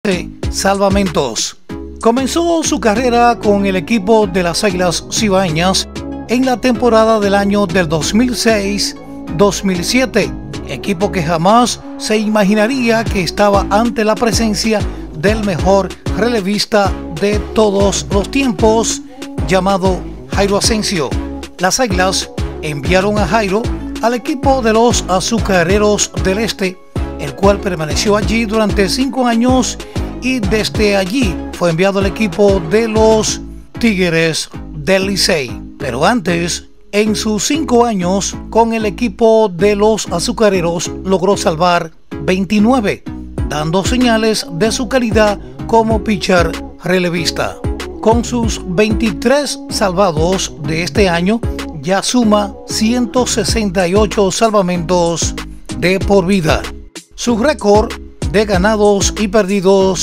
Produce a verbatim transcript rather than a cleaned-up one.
siete salvamentos. Comenzó su carrera con el equipo de las Águilas Cibaeñas en la temporada del año del dos mil seis dos mil siete, equipo que jamás se imaginaría que estaba ante la presencia del mejor relevista de todos los tiempos, llamado Jairo Asensio. Las Águilas enviaron a Jairo al equipo de los Azucareros del Este, el cual permaneció allí durante cinco años y desde allí fue enviado al equipo de los Tigres del Licey. Pero antes, en sus cinco años con el equipo de los Azucareros, logró salvar veintinueve, dando señales de su calidad como pitcher relevista. Con sus veintitrés salvados de este año, ya suma ciento sesenta y ocho salvamentos de por vida. Su récord de ganados y perdidos